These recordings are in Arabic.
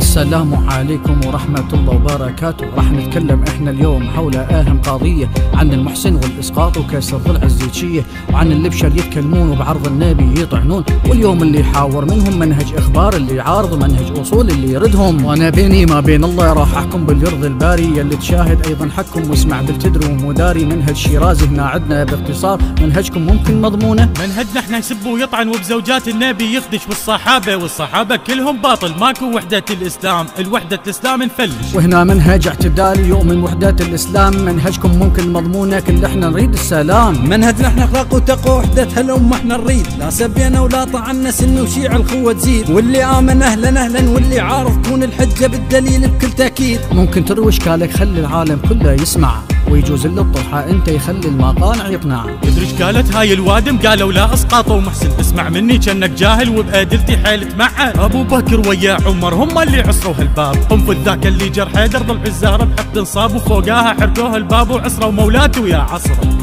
السلام عليكم ورحمة الله وبركاته. راح نتكلم احنا اليوم حول اهم قضية عن المحسن والاسقاط وكسر ضلع الزيتشية، وعن اللبشة اللي يتكلمون وبعرض النبي يطعنون، واليوم اللي يحاور منهم منهج اخبار اللي يعارض منهج اصول اللي يردهم. وانا بيني ما بين الله راح احكم باليرضي الباري، اللي تشاهد ايضا حكم واسمع بالتدري ومداري. منهج شيرازي هنا عدنا باختصار، منهجكم ممكن مضمونه؟ منهجنا احنا يسب ويطعن وبزوجات النبي يخدش، والصحابة كلهم باطل، ماكو وحدة الاسلام، الوحدة الاسلام نفلش. وهنا منهج اعتدالي يؤمن وحدة الاسلام، منهجكم ممكن مضمونه كل احنا نريد السلام. منهجنا احنا اخلاق وتقوى وحدة هالامة احنا نريد، لا سبينا ولا طعنا سن وشيع الخوة تزيد، واللي امن اهلا اهلا واللي عارض كون الحجة بالدليل بكل تاكيد. ممكن تروي اشكالك خلي العالم كله يسمع، ويجوز اللي الطرحة انت يخلي المقانع يقنع. تدري ايش قالت هاي الوادم؟ قالوا لا اسقاطوا محسن، اسمع مني كأنك جاهل وبأدلتي حيل تمعن. ابو بكر ويا عمر هم اللي عصروا هالباب، قنفذ ذاك اللي جر حيدر ضلع الزهرة بحقد انصاب، وفوقاها حركوه الباب وعصروا مولاته يا عصره.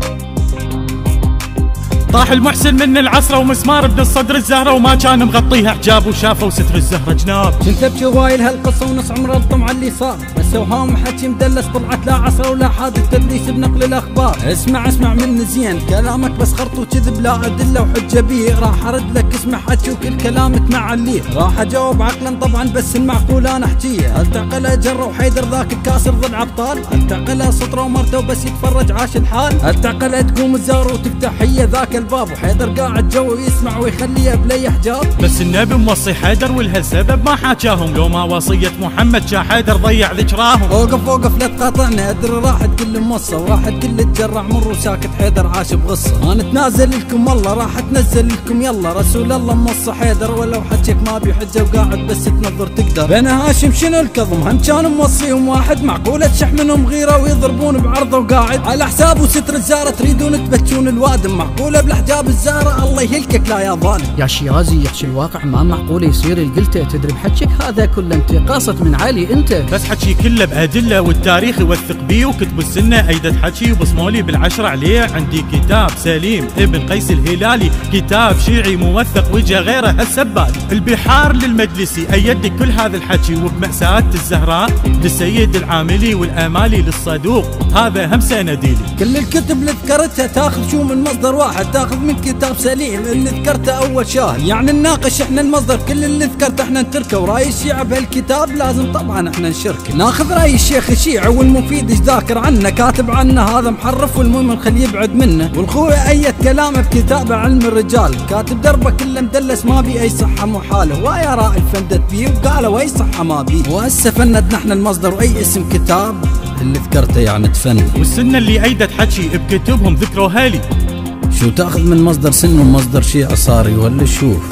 طاح المحسن من العصرة ومسمار ابن الصدر الزهرة، وما كان مغطيها حجاب وشافوا ستر الزهرة جناب. كنت ابكي وايل هالقصة ونص عمر الطمع اللي صار، بس اوهام حكي مدلس طلعت لا عصرة ولا حادث تدليس بنقل الاخبار. اسمع مني زين كلامك بس خرط وكذب لا ادلة وحجة بيه، راح ارد لك اسمع حكي وكل كلامك معليه، راح اجاوب عقلا طبعا بس المعقول انا احكيه. هل تعقل اجر وحيدر ذاك الكاسر ضلع ابطال؟ هل تعقل سطره ومرته وبس يتفرج عاش الحال؟ هل تعقل تقوم الزار وتفتح هي ذاك الباب، وحيدر قاعد جو يسمع ويخليه بلي حجاب؟ بس النبي موصي حيدر ولهالسبب ما حاكاهم، لو ما وصية محمد شا حيدر ضيع ذكراهم. وقف لا تقاطعني، ادري راحت كل موصى وراحت كل تجرع مر وساكت حيدر عاش بغصه. انا اتنازل لكم والله راح اتنزل لكم يلا، رسول الله موصى حيدر ولو حجك ما بيحجه وقاعد بس تنظر تقدر. بين هاشم شنو الكظم هم كانوا موصيهم واحد، معقوله تشح منهم غيره ويضربون بعرضه وقاعد على حساب وستر الزاره تريدون تبكون الوادم، معقوله بالاحجاب الزهره الله يهلكك لا يا ظالم. يا شيرازي يحكي الواقع ما معقول يصير القلته، تدري بحكيك هذا كله انت قاصد من علي انت، بس حكي كله بادله والتاريخ يوثق بيه، وكتب السنه ايدت حكي وبصمولي بالعشره عليه. عندي كتاب سليم ابن قيس الهلالي، كتاب شيعي موثق وجه غيره هالسبال. البحار للمجلسي ايد كل هذا الحكي، وبمأساة الزهراء للسيد العاملي والامالي للصدوق، هذا هم سنديلي. كل الكتب اللي ذكرتها تاخذ شو من مصدر واحد، تاخذ من كتاب سليم اللي ذكرته اول شاهر، يعني نناقش احنا المصدر كل اللي ذكرته احنا نتركه، وراي الشيعة بهالكتاب لازم طبعا احنا نشركه. ناخذ راي الشيخ الشيعي والمفيد ايش ذاكر عنه، كاتب عنه هذا محرف والمؤمن خليه يبعد منه، والخوي ايد كلامه بكتابه علم الرجال، كاتب دربه كله مدلس ما بي اي صحه محاله، ويا رائي فندت بيه وقالوا اي صحه ما بيه، وهسه فندنا احنا المصدر واي اسم كتاب اللي ذكرته يعني تفند. والسنه اللي ايدت حكي بكتبهم ذكروها لي. شو تاخذ من مصدر سن ومصدر شيعي صاري ولا شوف؟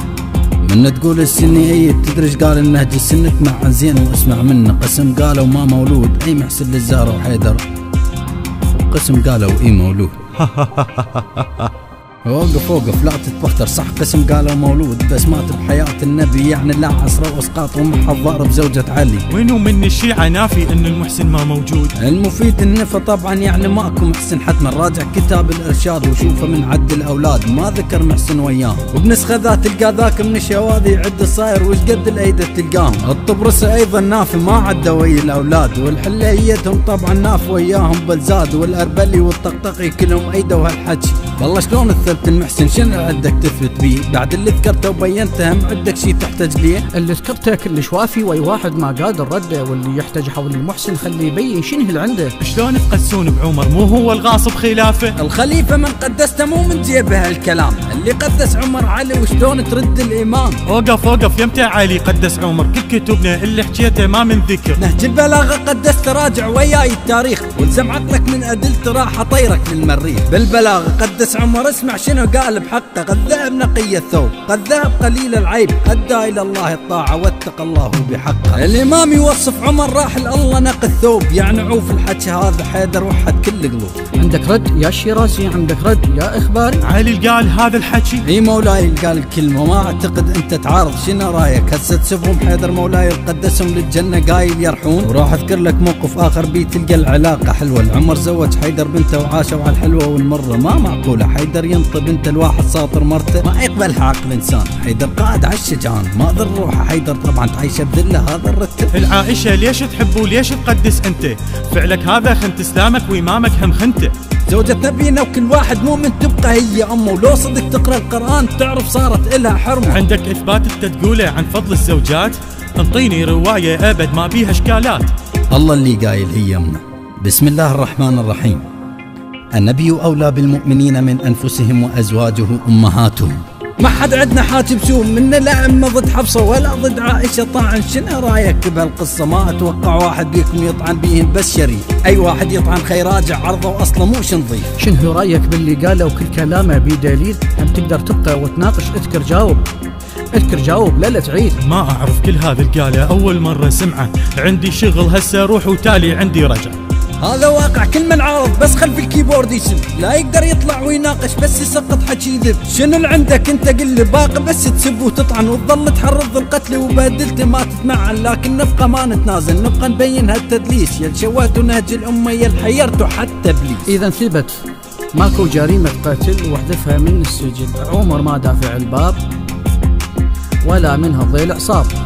من تقول السني اي تدرج قال النهج السنة مع زين واسمع منه، قسم قالوا ما مولود اي محسن للزهرة وحيدر، قسم قالوا اي مولود. وقف لا تتبختر، صح قسم قالوا مولود بس مات بحياة النبي، يعني لا عصره واسقاط ومحى الضارب زوجة علي. وينو من الشيعة نافي ان المحسن ما موجود؟ المفيد النفى طبعا يعني ماكو محسن، حتما راجع كتاب الارشاد وشوفه من عد الاولاد ما ذكر محسن وياه، وبنسخة ذات تلقى ذاك من الشواذي يعد الصاير وش قد الايدة تلقاهم. الطبرسة ايضا نافي ما عدى ويا الاولاد، والحليتهم طبعا ناف وياهم بلزاد، والاربلي والطقطقي كلهم ايده وهالحكي. والله شلون الثبت المحسن شنو عندك تثبت بيه؟ بعد اللي ذكرته وبينته هم عندك شي تحتاج ليه؟ اللي ذكرته كلش وافي، واي واحد ما قادر رده، واللي يحتاج حول المحسن خليه يبين شنو اللي عنده. شلون تقسون بعمر مو هو الغاصب خلافه؟ الخليفه من قدسته مو من جيبه هالكلام، اللي قدس عمر علي وشلون ترد الامام؟ وقف يمتى علي قدس عمر؟ كل كتبنا اللي حكيته ما من ذكر. نهج البلاغه قدس راجع وياي التاريخ، والزم عقلك من ادلته راح اطيرك للمريخ. بالبلاغه قدس عمر اسمع شنو قال بحقه، قد ذهب نقي الثوب قد ذهب قليل العيب، ادى الى الله الطاعه واتقى الله بحقه. الامام يوصف عمر راح الله نقى الثوب، يعني عوف الحكي هذا حيدر وحد كل قلوب. عندك رد يا شيرازي؟ عندك رد يا اخباري؟ علي قال هذا الحكي؟ اي مولاي قال الكلمه، وما اعتقد انت تعارض. شنو رايك هسه تسبهم حيدر مولاي قدسهم للجنه قايل يرحون؟ وراح اذكر لك موقف اخر بيه تلقى العلاقه حلوه. العمر زوج حيدر بنته وعاشوا على الحلوه والمره، ما معقول مقولة حيدر ينطب انت الواحد ساطر مرته ما يقبلها عقل انسان. حيدر قائد عالشجعان ما ذر روحه، حيدر طبعا تعيشه بذله هذا الرتب. العائشة ليش تحب وليش تقدس انت؟ فعلك هذا خنت اسلامك وامامك هم خنته. زوجة نبينا وكل واحد مؤمن تبقى هي امه، ولو صدق تقرا القرآن تعرف صارت الها حرمه. عندك اثبات تقوله عن فضل الزوجات؟ انطيني رواية ابد ما بيها اشكالات. الله اللي قايل هي امه. بسم الله الرحمن الرحيم. النبي اولى بالمؤمنين من انفسهم وازواجه امهاتهم. ما حد عندنا حاكم سوم منا، لا اما ضد حفصه ولا ضد عائشه طاعن. شنو رايك بهالقصه؟ ما اتوقع واحد بيكم يطعن بيهن بس شريف، اي واحد يطعن خير راجع عرضه واصله موش نظيف. شنو رايك باللي قاله وكل كلامه بدليل؟ هم تقدر تبقى وتناقش، اذكر جاوب اذكر جاوب لا تعيد. ما اعرف كل هذا القاله، اول مره سمعه. عندي شغل هسه روح وتالي عندي رجع. هذا واقع كل من عارض بس خلف الكيبورد يسب، لا يقدر يطلع ويناقش بس يسقط حكي يذب. شنو اللي عندك انت قل لي؟ باقي بس تسب وتطعن وتظل تحرض القتل وبهدلته ما تتمعن، لكن نبقى ما نتنازل، نبقى نبين هالتدليس. يا شوات ونهج الامه يا حيرتوا حتى ابليس. اذا ثبت ماكو جريمه قتل واحذفها من السجن، عمر ما دافع الباب ولا منها ضيل عصاب.